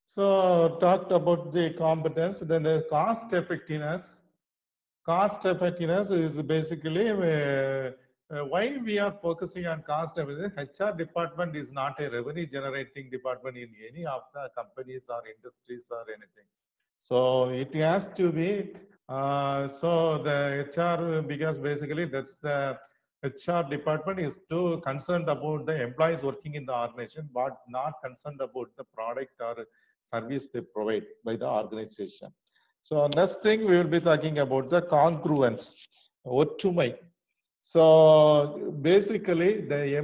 So talked about the competence, then the cost effectiveness. Cost effectiveness is basically why we are focusing on cost effectiveness. HR department is not a revenue generating department in any of the companies or industries or anything. So it has to be, so the HR, because basically that's the HR department is too concerned about the employees working in the organization, but not concerned about the product or service they provide by the organization. So next thing we will be talking about the congruence, ஒற்றுமை. So basically the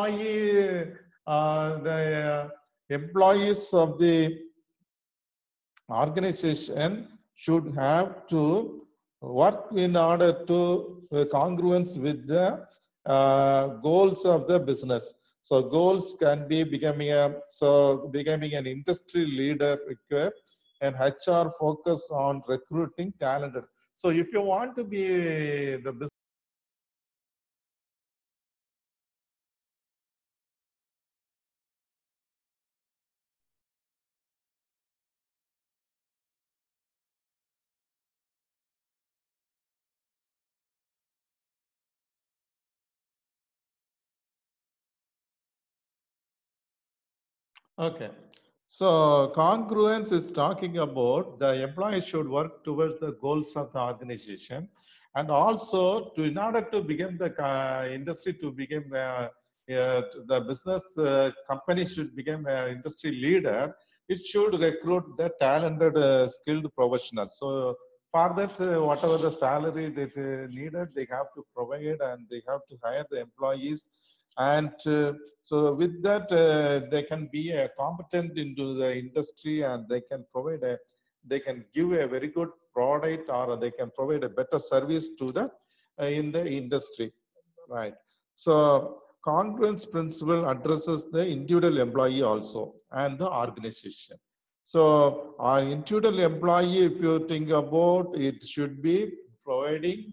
employees of the organization should have to work in order to congruence with the goals of the business. So goals can be becoming an industry leader required, and HR focus on recruiting talented. So if you want to be the business. Okay. So congruence is talking about the employee should work towards the goals of the organization, and also in order to become the industry to become the business company should become an industry leader. It should recruit the talented, skilled professionals. So for that, whatever the salary that needed, they have to provide, and they have to hire the employees, and so with that, they can be competent into the industry, and they can give a very good product, or they can provide a better service to the in the industry, right? So congruence principle addresses the individual employee also and the organization. So our individual employee, if you think about it, should be providing.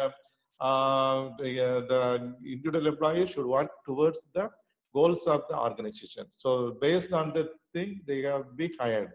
The individual employee should work towards the goals of the organization. So based on the thing, they have to be hired.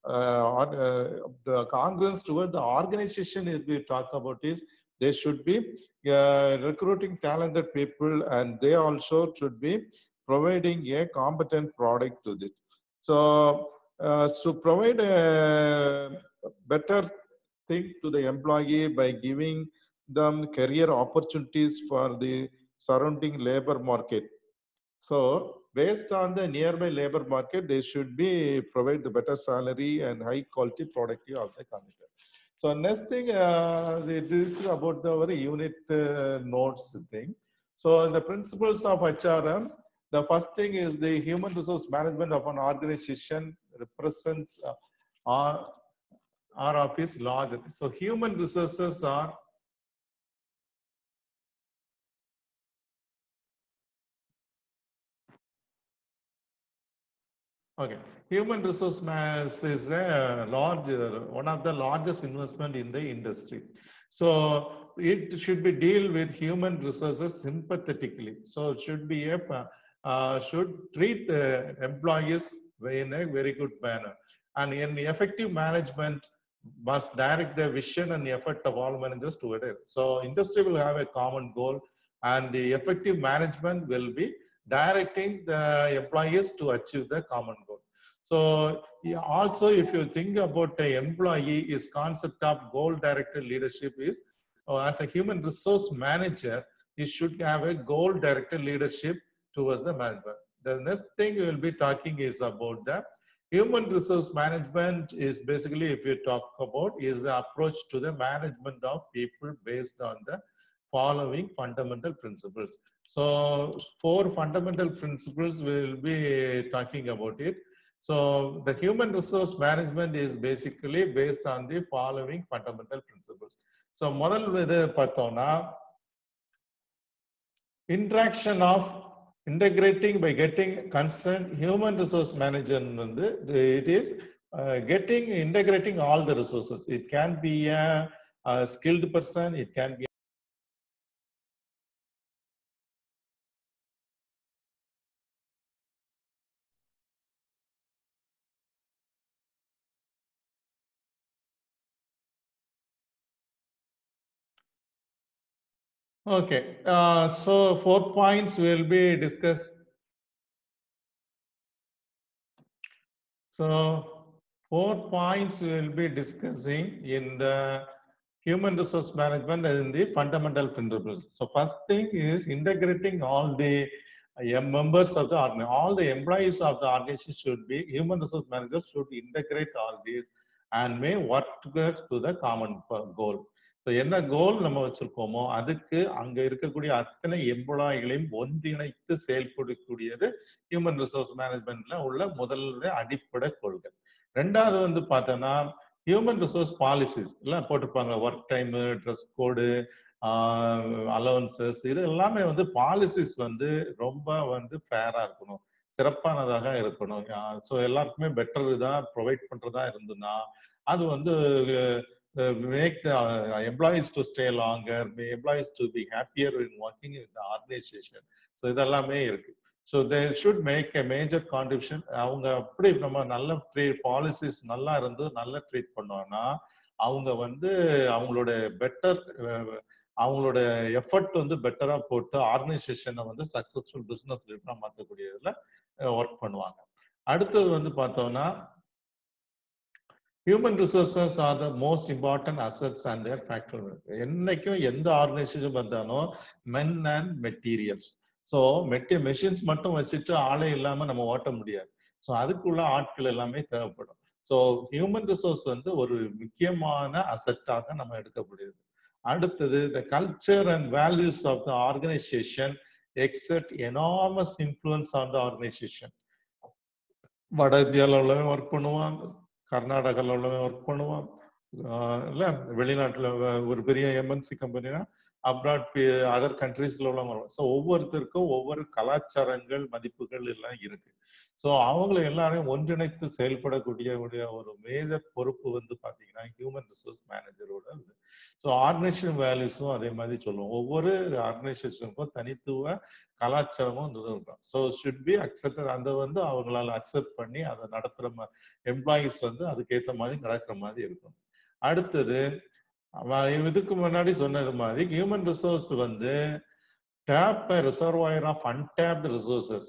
The congruence toward the organization is we talk about is they should be recruiting talented people, and they also should be providing a competent product to it. So to provide a better thing to the employee by giving them career opportunities for the surrounding labor market. So based on the nearby labor market, they should be provide the better salary and high quality productive of the candidate. So next thing, this is about our unit notes thing. So the principles of HRM, the first thing is the human resource management of an organization represents R of is large. So human resources are okay. Human resource mass is a large, one of the largest investment in the industry. So it should be deal with human resources sympathetically. So it should be a should treat the employees in a very good manner. And in effective management must direct the vision and the effort of all managers toward it. So industry will have a common goal, and the effective management will be directing the employees to achieve the common goal. So also, if you think about the employee, is concept of goal directed leadership is as a human resource manager, you should have a goal directed leadership towards the management. The next thing we will be talking is about the human resource management is basically, if you talk about, is the approach to the management of people based on the following fundamental principles. So four fundamental principles we will be talking about it. So the human resource management is basically based on the following fundamental principles. So முதல் இது பார்த்தோம்னா interaction of integrating by getting concerned human resource manager, it is getting integrating all the resources. It can be a skilled person, it can be Okay. So 4 points will be discussed. So 4 points we will be discussing in the human resource management and the fundamental principles. So first thing is integrating all the members of the organization. All the employees of the organization should be, human resource managers should integrate all these and may work together to the common goal. So என்ன கோல் நம்ம வச்சிருக்கோமோ அதுக்கு அங்க இருக்கக்கூடிய அத்தனை எம்ப்ளாய்களையும் ஒன்றிணைத்து செயல்படக்கூடியது human resource மேனேஜ்மெண்ட்ல உள்ள முதல் அடிப்படை கொள்கை. ரெண்டாவது வந்து பார்த்தோம்னா ஹியூமன் ரிசோர்ஸ் பாலிசிஸ் எல்லாம் போட்டிருப்பாங்க. Work time, dress code, allowances, இது எல்லாமே வந்து பாலிசிஸ் வந்து ரொம்ப வந்து ஃபேரா இருக்கணும், சிறப்பானதாக இருக்கணும். ஸோ எல்லாருக்குமே பெட்டர் இதாக ப்ரொவைட் பண்றதா இருந்ததுன்னா அது வந்து make the employees to stay longer, employees to be happier in working in the organization. So இதெல்லாமே இருக்கு. So they should make a major contribution. அவங்க அப்படி நம்ம நல்ல பாலிசிஸ் நல்லா இருந்து நல்லா ட்ரீட் பண்ணோம்னா அவங்க வந்து அவங்களோட பெட்டர் அவங்களோட எஃபர்ட் வந்து பெட்டரா போட்டு ஆர்கனைசேஷனை வந்து சக்சஸ்ஃபுல் பிசினஸ் லீடரா மாற்றக்கூடியதுல ஒர்க் பண்ணுவாங்க. அடுத்தது வந்து பார்த்தோம்னா human resources are the most important assets and their factor. என்னைக்கும் எந்த ஆர்கனைசேஷன் வந்தாலும் men and materials. So machines மட்டும் வச்சுட்டு ஆளே இல்லாம நம்ம ஓட்ட முடியாது. ஸோ அதுக்குள்ள ஆட்கள் எல்லாமே தேவைப்படும். ஸோ ஹியூமன் ரிசோர்ஸ் வந்து ஒரு முக்கியமான அசெட்டாக நம்ம எடுக்கப்படுது. அடுத்தது the culture and values of the organization exert enormous influence on the organization. வட இந்தியாவில் ஒர்க் பண்ணுவான், கர்நாடகாவில் உள்ளவன் ஒர்க் பண்ணுவான், இல்ல வெளிநாட்டுல ஒரு பெரிய எம்என்சி கம்பெனினா அப்ராட் அதர் கண்ட்ரீஸ்ல உள்ளவங்க. ஸோ ஒவ்வொருத்தருக்கும் ஒவ்வொரு கலாச்சாரங்கள், மதிப்புகள் எல்லாம் இருக்கு. ஸோ அவங்களை எல்லாரையும் ஒன்றிணைத்து செயல்படக்கூடிய ஒரு மேஜர் பொறுப்பு வந்து பாத்தீங்கன்னா ஹியூமன் ரிசோர்ஸ் மேனேஜரோட. ஸோ ஆர்கனைசேஷன் வேல்யூஸும் அதே மாதிரி சொல்லுவோம். ஒவ்வொரு ஆர்கனைசேஷனுக்கும் தனித்துவ கலாச்சாரமும் இருக்கும். So should be accepted. அந்த வந்து அவங்களால அக்செப்ட் பண்ணி அதை நடத்துற எம்ப்ளாயிஸ் வந்து அதுக்கேற்ற மாதிரி நடக்கிற மாதிரி இருக்கும். அடுத்தது இதுக்கு முன்னாடி சொன்னது மாதிரி ஹியூமன் ரிசோர்ஸ் வந்து tap reservoir of untapped resources.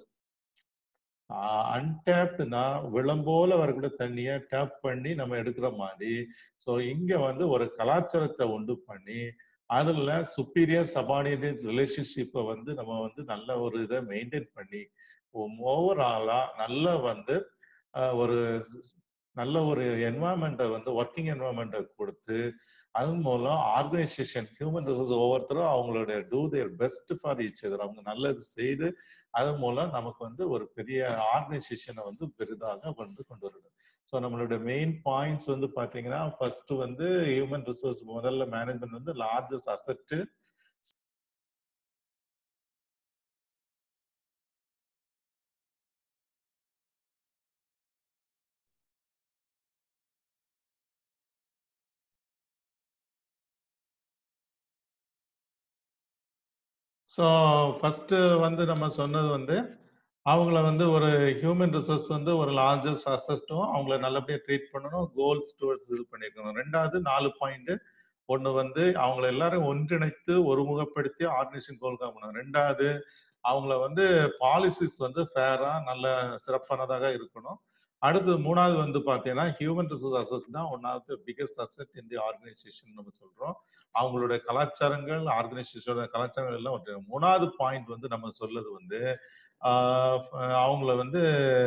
அன்டேப்டுனா விளம்போல வரக்கூடிய தண்ணியை டேப் பண்ணி நம்ம எடுக்கிற மாதிரி. ஸோ இங்க வந்து ஒரு கலாச்சாரத்தை உண்டு பண்ணி அதுல சுப்பீரியர் சபார்டினேட் ரிலேஷன்ஷிப்பை வந்து நம்ம வந்து நல்ல ஒரு இதை மெயின்டைன் பண்ணி ஓவராலா நல்ல வந்து ஒரு நல்ல ஒரு என்வாயன்மெண்ட்டை வந்து ஒர்க்கிங் என்வாயன்மெண்ட்டை கொடுத்து அதன் மூலம் ஆர்கனைசேஷன் ஹியூமன் ரிசோர்ஸ் ஒவ்வொருத்தரும் அவங்களோட do their best for each other, அவங்க நல்லது செய்து அதன் மூலம் நமக்கு வந்து ஒரு பெரிய ஆர்கனைசேஷனை வந்து பெரிதாக வந்து கொண்டு வருது. ஸோ நம்மளோட மெயின் பாயிண்ட்ஸ் வந்து பாத்தீங்கன்னா ஃபர்ஸ்ட் வந்து ஹியூமன் ரிசோர்ஸ் முதல்ல மேனேஜ்மெண்ட் வந்து லார்ஜஸ்ட் அசெட். ஸோ ஃபர்ஸ்ட் வந்து நம்ம சொன்னது வந்து அவங்கள வந்து ஒரு ஹியூமன் ரிசோர்ஸ் வந்து ஒரு லார்ஜஸ்ட் அசஸ்டும் அவங்கள நல்லபடியாக ட்ரீட் பண்ணணும், கோல்ஸ் டுவர்ட்ஸ் இது பண்ணியிருக்கணும். ரெண்டாவது 4 பாயிண்ட். ஒன்று வந்து அவங்கள எல்லாரும் ஒன்றிணைத்து ஒருமுகப்படுத்தி ஆர்கனைசேஷன் கோல் காணணும். ரெண்டாவது அவங்கள வந்து பாலிசிஸ் வந்து ஃபேரா நல்ல சிறப்பானதாக இருக்கணும். அடுத்து மூணாவது வந்து பார்த்தீங்கன்னா ஹியூமன் ரிசோர்ஸ் அசஸ் தான் one of the biggest asset in the organisation நம்ம சொல்றோம். அவங்களோட கலாச்சாரங்கள், ஆர்கனைசேஷனோட கலாச்சாரங்கள் எல்லாம் ஒன்று. மூணாவது பாயிண்ட் வந்து நம்ம சொல்றது வந்து அவங்கள வந்து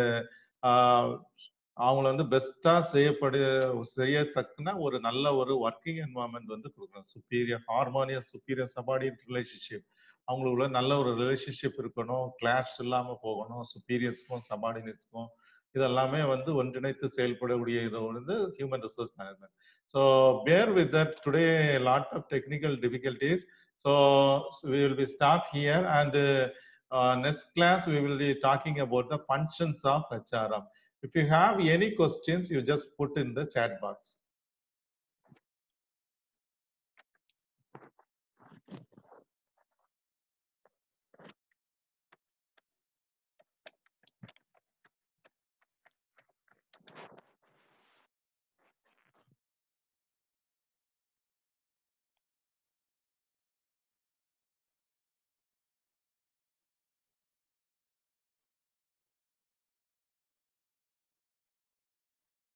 அவங்கள வந்து பெஸ்டா செய்யத்தக்கன ஒரு நல்ல ஒரு ஒர்க்கிங் என்வாயன்மெண்ட் வந்து கொடுக்கணும். Superior harmonious superior subordinate relationship, அவங்களுக்குள்ள நல்ல ஒரு ரிலேஷன்ஷிப் இருக்கணும், கிளாஷ் இல்லாம போகணும். சுப்பீரியர்ஸ்க்கும் சபார்டினேட்ஸ்க்கும் இதெல்லாமே வந்து ஒன்றிணைத்து செயல்படக்கூடிய இது வந்து human resource management. So bear with that today a lot of technical difficulties. So we will be stop here and next class we will be talking about the functions of HRM. If you have any questions, you just put in the chat box.